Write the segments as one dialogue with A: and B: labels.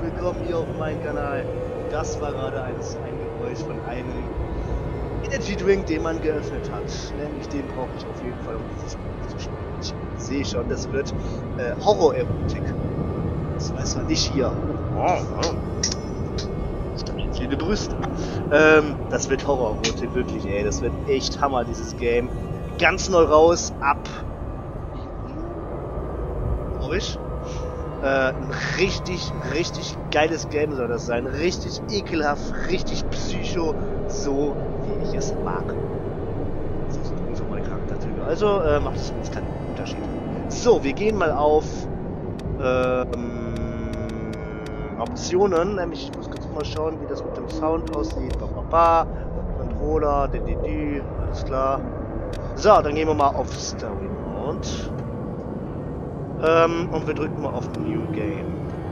A: willkommen hier auf meinem Kanal. Das war gerade ein Geräusch von einem Energy Drink, den man geöffnet hat. Nämlich den brauche ich auf jeden Fall, um dieses Spiel zu spielen. Ich sehe schon, das wird Horror-Erotik. Das weiß man nicht hier. Stabil viele Brüste. Das wird Horror-Erotik, wirklich, ey. Das wird echt Hammer, dieses Game. Ganz neu raus, ab. Ein richtig geiles Game soll das sein. Richtig ekelhaft, richtig psycho, so wie ich es mag. Das ist übrigens auch meine Charakterzüge. Also macht es uns keinen Unterschied. So, wir gehen mal auf Optionen. Nämlich, ich muss kurz mal schauen, wie das mit dem Sound aussieht. Controller, alles klar. So, dann gehen wir mal auf Story Mode. Und wir drücken mal auf New Game.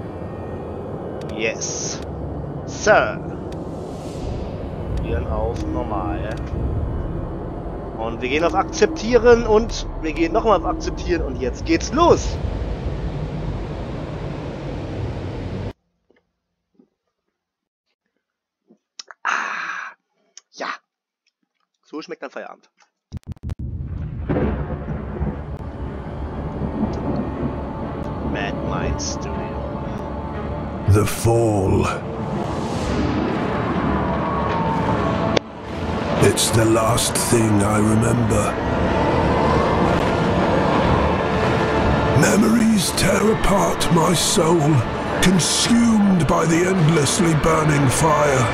A: Yes. Sir. Wir gehen auf Normal. Und wir gehen auf Akzeptieren und wir gehen nochmal auf Akzeptieren und jetzt geht's los. Ja. So schmeckt dann Feierabend. Mad Mind Studio.
B: The Fall. It's the last thing I remember. Memories tear apart my soul, consumed by the endlessly burning fire.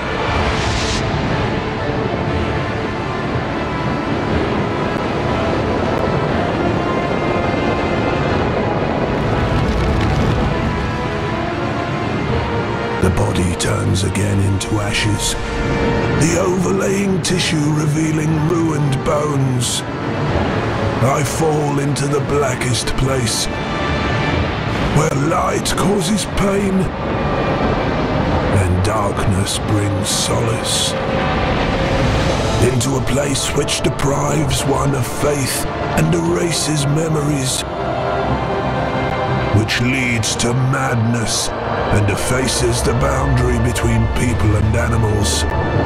B: The body turns again into ashes, the overlaying tissue revealing ruined bones. I fall into the blackest place, where light causes pain, and darkness brings solace. Into a place which deprives one of faith and erases memories, which leads to madness and effaces the boundary between people and animals.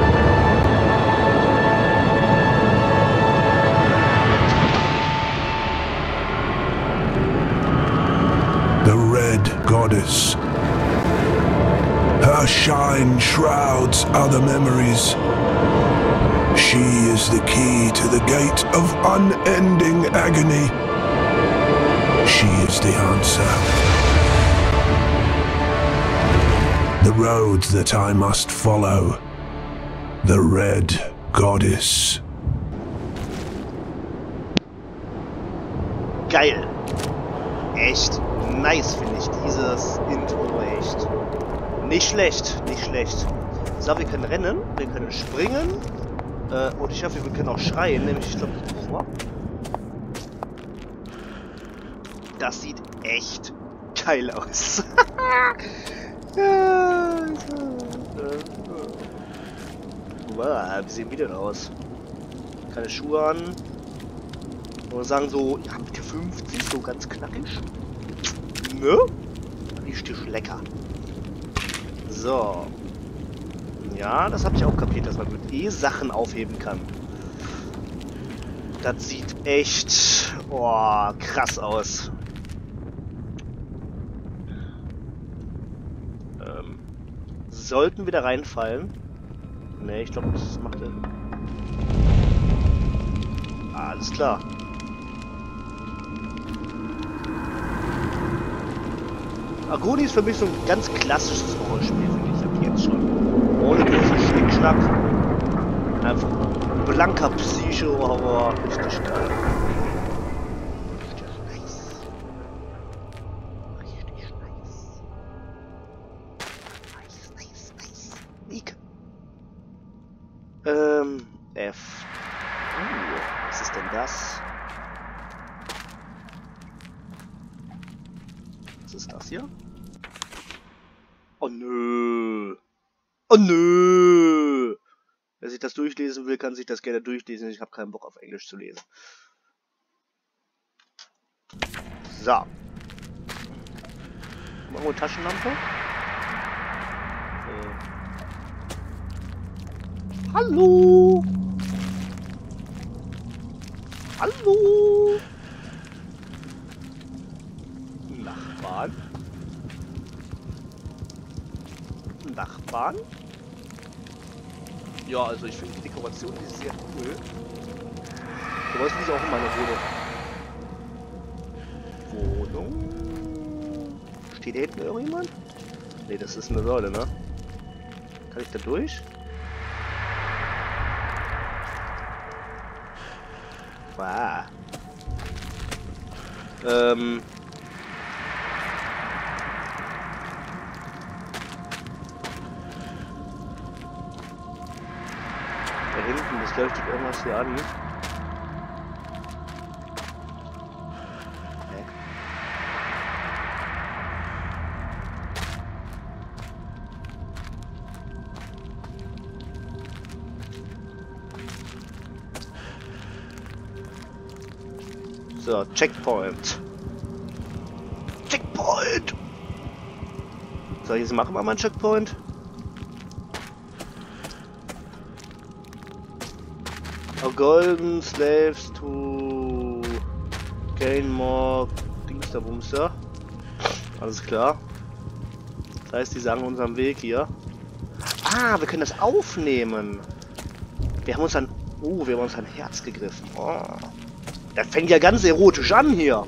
B: The Red Goddess. Her shine shrouds other memories. She is the key to the gate of unending agony. She is the answer. The road that I must follow. The Red Goddess.
A: Geil. Echt nice finde ich dieses Intro, echt. Nicht schlecht, nicht schlecht. So, wir können rennen, wir können springen. Und ich hoffe, wir können auch schreien, nämlich ich glaube, das sieht echt geil aus. Wow, wie sehen wir denn aus? Keine Schuhe an. Und sagen so, ja, mit 50, so ganz knackig. Ne? Richtig lecker. So. Ja, das habe ich auch kapiert, dass man mit Sachen aufheben kann. Das sieht echt, krass aus. Sollten wir da reinfallen? Ne, ich glaube, das macht er. Alles klar. Agoni ist für mich so ein ganz klassisches Horrorspiel, finde ich ab jetzt schon. Ohne großen Schnickschnack. Einfach blanker Psycho-Horror. Richtig geil. F. Was ist denn das? Was ist das hier? Oh nö. Oh nö. Wer sich das durchlesen will, kann sich das gerne durchlesen. Ich habe keinen Bock auf Englisch zu lesen. So. Machen wir Taschenlampe. Hallo? Hallo? Nachbarn? Nachbarn? Ja, also ich finde die Dekoration die ist sehr cool. So was ist auch in meiner Wohnung. Steht da hinten irgendjemand? Ne, das ist eine Säule, ne? Kann ich da durch? Wow. Da hinten, das leuchtet irgendwas hier an. So, Checkpoint. Checkpoint! So, jetzt machen wir mal einen Checkpoint. A golden slaves to gain more Dingsterbumster. Alles klar. Das heißt, die sagen unseren Weg hier. Ah, wir können das aufnehmen. Wir haben uns ein... Oh, wir haben uns ein Herz gegriffen. Oh. Das fängt ja ganz erotisch an hier.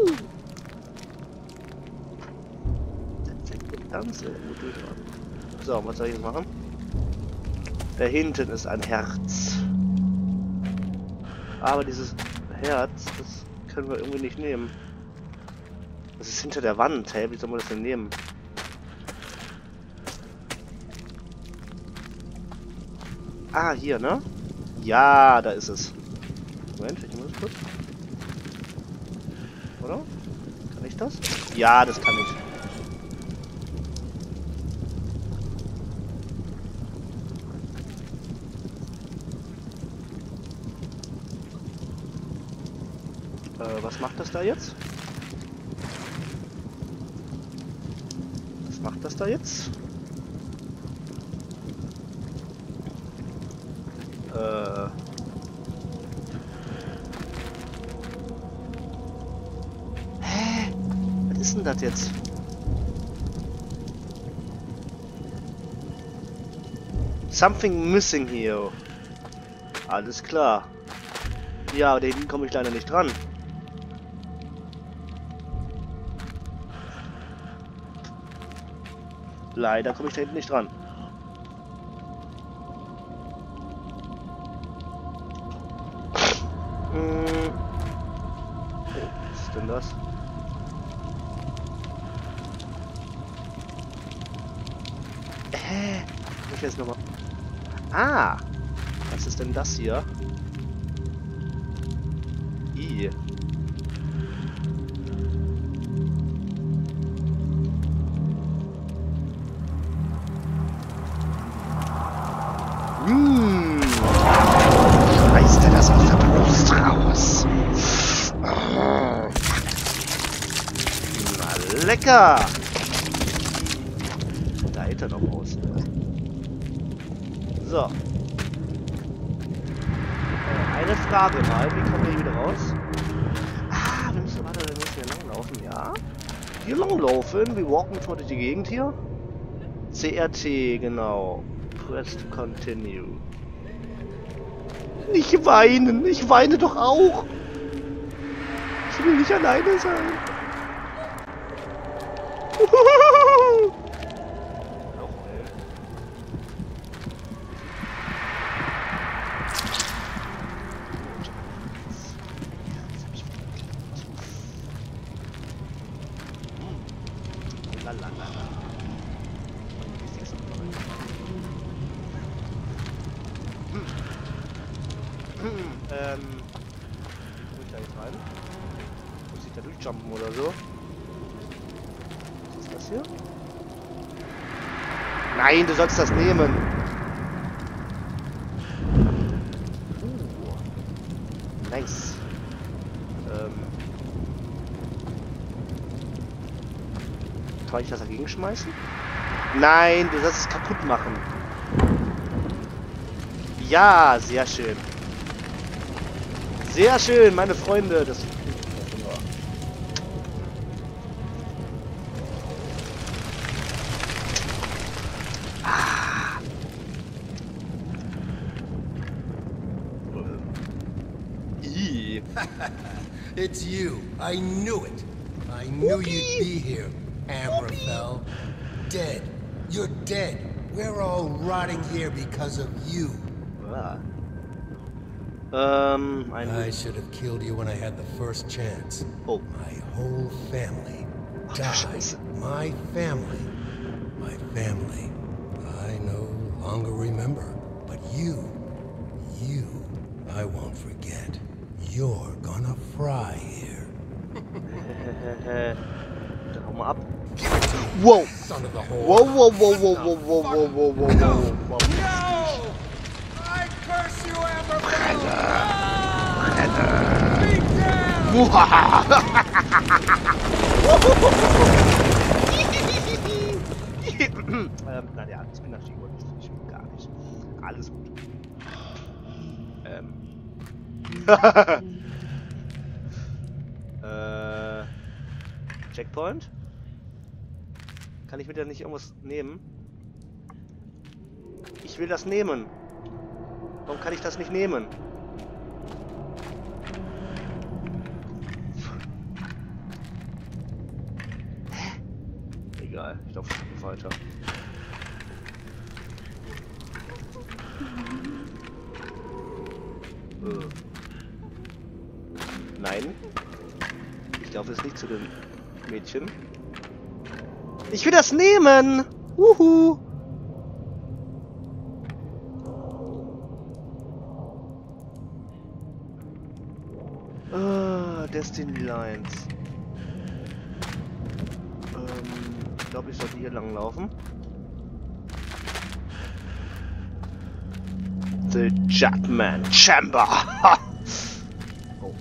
A: Das fängt ganz erotisch an. So, was soll ich jetzt machen? Da hinten ist ein Herz. Aber dieses Herz, das können wir irgendwie nicht nehmen. Das ist hinter der Wand. Hey, wie soll man das denn nehmen? Ah, hier, ne? Ja, da ist es. Moment, ich muss kurz. Oder? Kann ich das? Ja, das kann ich. Was macht das da jetzt? Was macht das da jetzt? Hä? Was ist denn das jetzt? Something missing here. Alles klar. Ja, da hinten komme ich leider nicht dran. Leider komme ich da hinten nicht dran. Was ist denn das? Muss ich jetzt nochmal... Ah! Was ist denn das hier? I. Reißt er das aus der Brust raus? Oh. Na lecker! Da hält er noch aus. So. Eine Frage mal, wie kommen wir hier wieder raus? Ah, wir müssen hier langlaufen, ja? Hier langlaufen, wir walken durch die Gegend hier. CRT, genau. Press to continue. Nicht weinen, ich weine doch auch. Ich will nicht alleine sein. Muss ich da jetzt rein? Muss ich da durchjumpen oder so? Was ist das hier? Nein, du sollst das nehmen! Nice. Kann ich das dagegen schmeißen? Nein, du sollst es kaputt machen. Ja, sehr schön. Sehr schön, meine Freunde. Das
C: It's you. I knew it. I knew you'd be here, Amraphel. Dead. You're dead. We're all rotting here because of you.
A: I
C: should have killed you when I had the first chance.
A: Oh.
C: My whole family died. My family. My family. I no longer remember. But you, I won't forget. You're gonna fry here.
A: Dann hau mal ab. Wow!
C: Son of the whore.
A: Wow!
C: No! I curse you, Amraphel!
A: Na ja, ich bin natürlich nicht gar nicht. Alles gut. Checkpoint? Kann ich mir da nicht irgendwas nehmen? Ich will das nehmen. Warum kann ich das nicht nehmen? Egal, ich laufe weiter. Nein. Ich laufe jetzt nicht zu dem Mädchen. Ich will das nehmen! Wuhu! Destiny Lines. Ich glaube, ich sollte hier lang laufen. The Jetman Chamber. Oh.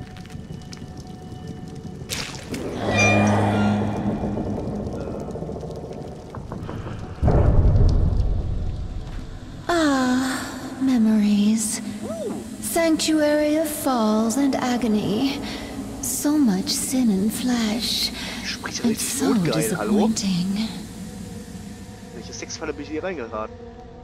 D: Memories. Sanctuary of falls and agony. So much sin and flesh. And so disappointing.
A: Welche Sexfalle bin ich hier reingeraten?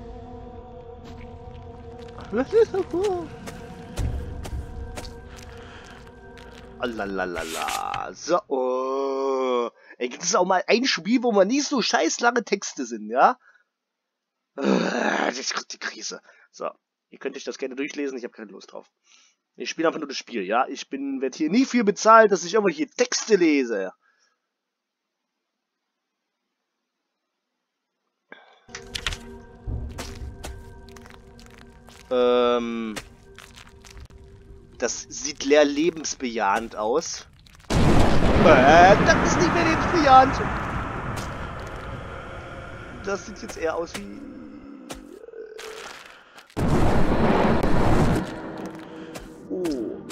A: Lalalala. So. Oh. Ey, gibt es auch mal ein Spiel, wo man nicht so scheiß lange Texte sind, ja? Das ist die Krise. So. Ihr könnt euch das gerne durchlesen, ich habe keine Lust drauf. Ich spiele einfach nur das Spiel, ja? Ich werde hier nie viel bezahlt, dass ich irgendwelche Texte lese. Das sieht leer lebensbejahend aus. Das ist nicht mehr lebensbejahend. Das sieht jetzt eher aus wie... Oh.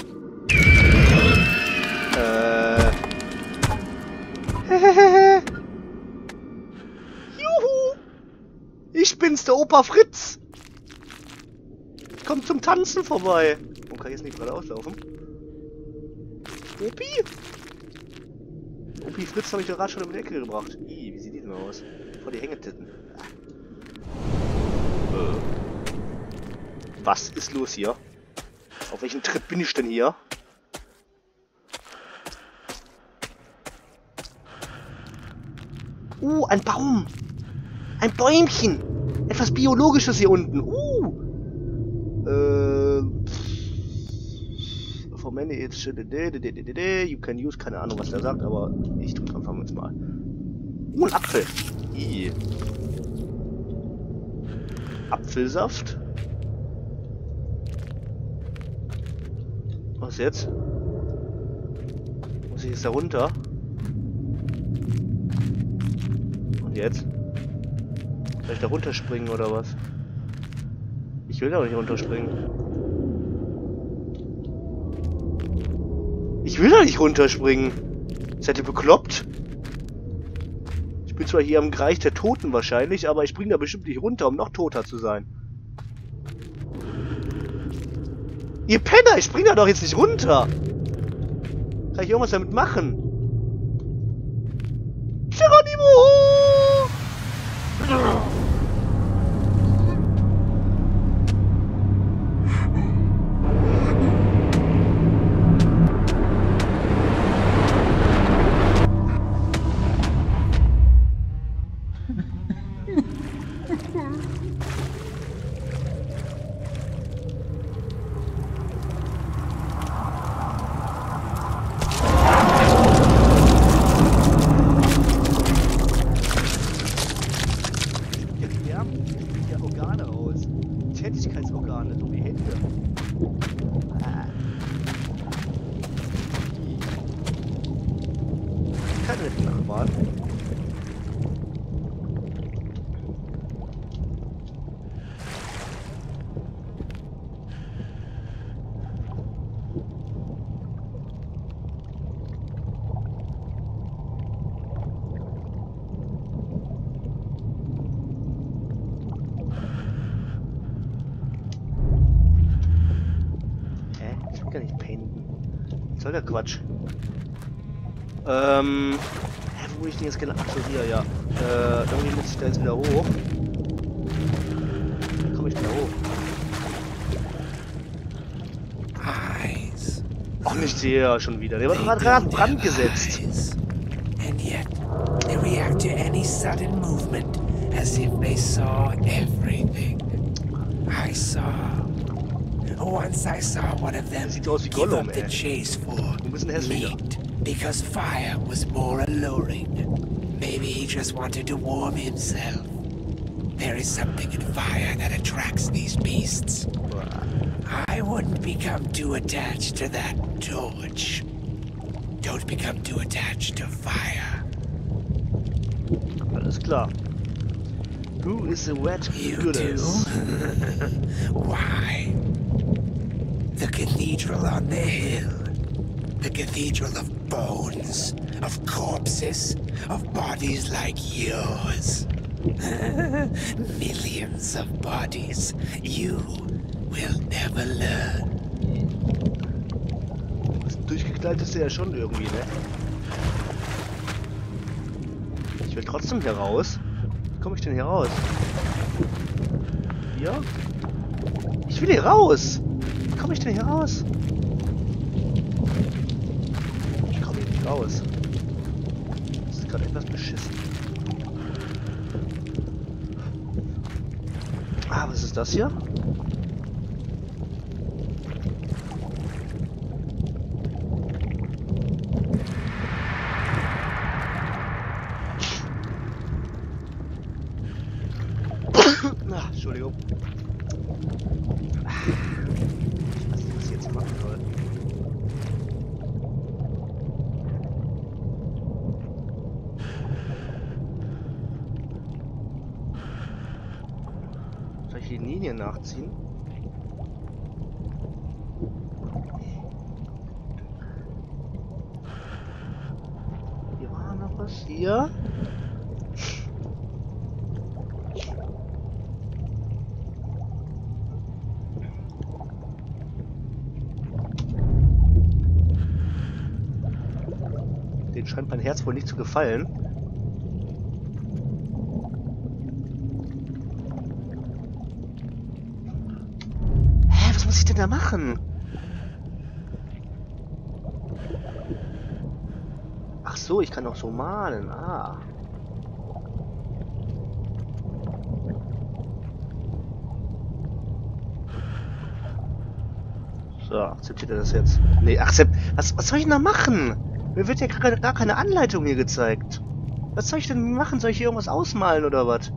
A: Juhu! Ich bin's, der Opa Fritz! Kommt zum Tanzen vorbei. Warum kann ich jetzt nicht geradeaus laufen? Opi? Opi Fritz habe ich doch gerade schon um die Ecke gebracht. Ih, wie sieht die denn aus? Vor die Hängetitten. Was ist los hier? Auf welchem Trip bin ich denn hier? Ein Baum! Ein Bäumchen! Etwas Biologisches hier unten. For many it's you can use, keine Ahnung, was der sagt, aber ich drücke einfach jetzt mal. Ein Apfel. Apfelsaft. Was jetzt? Muss ich jetzt da runter? Und jetzt? Soll ich da runterspringen oder was? Ich will da nicht runterspringen. Ich will da nicht runterspringen. Seid ihr bekloppt? Ich bin zwar hier am Reich der Toten wahrscheinlich, aber ich springe da bestimmt nicht runter, um noch toter zu sein. Ihr Penner, ich spring da doch jetzt nicht runter. Kann ich irgendwas damit machen? Geronimo! Organe raus. Tätigkeitsorgane, so wie Hände. Keine Nachbarn. Ich will gar nicht painten. Was soll der Quatsch? Wo bin ich denn jetzt genau? Achso, hier, ja. Irgendwie muss ich da jetzt wieder hoch. Wie komme ich denn da hoch?
E: Eyes.
A: Ach, nicht der schon wieder. Der wird gerade Brand gesetzt.
E: And yet, they react to any sudden movement as if they saw everything. Once I saw one of them
A: Sieht aus wie
E: give
A: Gollum,
E: up the
A: ey.
E: chase for
A: Ein bisschen hässlicher.
E: meat because fire was more alluring. Maybe he just wanted to warm himself. There is something in fire that attracts these beasts. I wouldn't become too attached to that torch. Don't become too attached to fire.
A: Alles klar. Who is the wet
E: You
A: goodness?
E: do? Why? The cathedral on the hill. The cathedral of bones, of corpses, of bodies like yours. Millions of bodies. You will never learn.
A: Durchgeknallt ist der ja schon irgendwie, ne? Ich will trotzdem hier raus. Wie komme ich denn hier raus? Hier? Ich will hier raus! Wie komme ich denn hier raus? Ich komme hier nicht raus. Das ist gerade etwas beschissen. Ah, was ist das hier? Ach, Entschuldigung. Ich weiß nicht, was ich jetzt machen soll. Soll ich die Linie nachziehen? Hier war noch was. Hier. Den scheint mein Herz wohl nicht zu gefallen. Hä, was muss ich denn da machen? Ach so, ich kann auch so malen. Ah. So, akzeptiert er das jetzt? Nee, was soll ich denn da machen? Mir wird ja gar keine Anleitung hier gezeigt. Was soll ich denn machen? Soll ich hier irgendwas ausmalen oder was?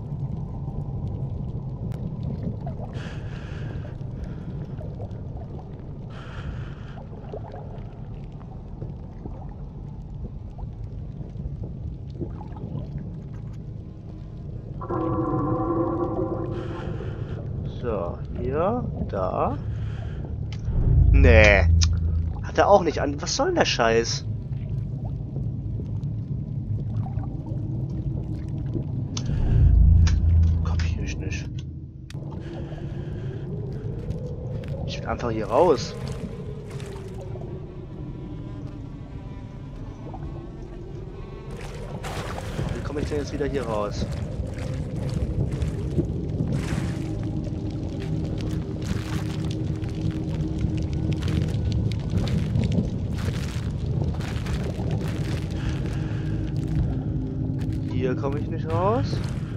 A: So, hier, da. Nee. Hat er auch nicht an. Was soll denn der Scheiß? Einfach hier raus. Wie komme ich denn jetzt wieder hier raus? Hier komme ich nicht raus.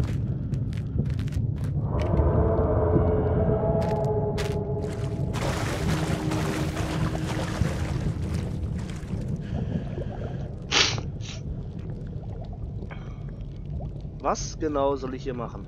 A: Was genau soll ich hier machen?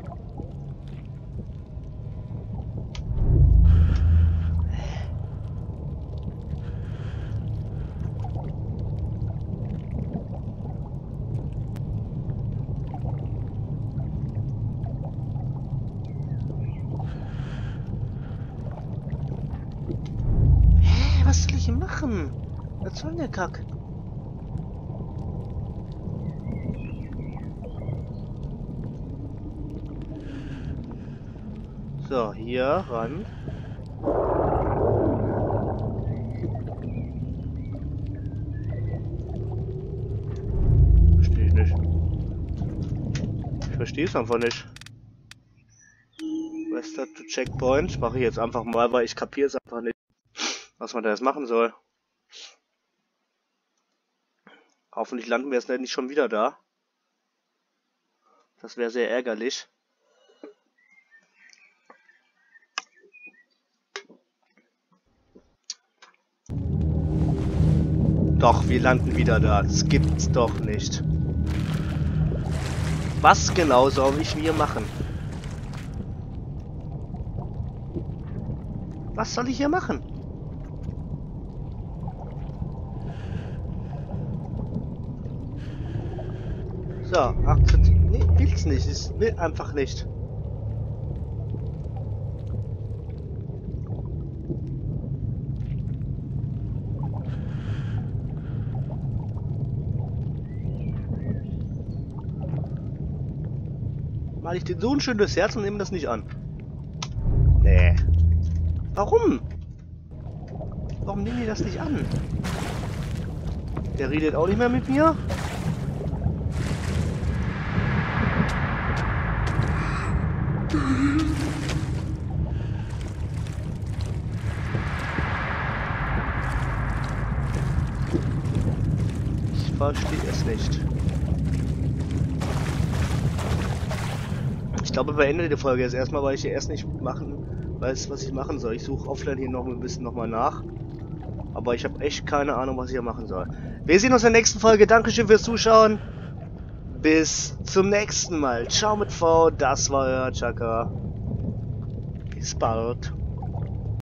A: Was soll ich hier machen? Was soll denn der Kack? So, hier ran. Verstehe ich nicht. Ich verstehe es einfach nicht. Restart to Checkpoint. Mache ich jetzt einfach mal, weil ich kapiere es einfach nicht, was man da jetzt machen soll. Hoffentlich landen wir jetzt nicht schon wieder da. Das wäre sehr ärgerlich. Doch, wir landen wieder da. Das gibt's doch nicht. Was genau soll ich hier machen? Was soll ich hier machen? So, akzeptiert. Nee, will's nicht. Ich will einfach nicht. Mal ich dir so ein schönes Herz und nehme das nicht an. Nee. Warum? Warum nehmen die das nicht an? Der redet auch nicht mehr mit mir? Ich verstehe es nicht. Ich glaube, beende die Folge jetzt erstmal, weil ich hier erst nicht weiß, was ich machen soll. Ich suche offline hier noch ein bisschen nochmal nach. Aber ich habe echt keine Ahnung, was ich hier machen soll. Wir sehen uns in der nächsten Folge. Dankeschön fürs Zuschauen. Bis zum nächsten Mal. Ciao mit V. Das war euer Chaka. Bis bald.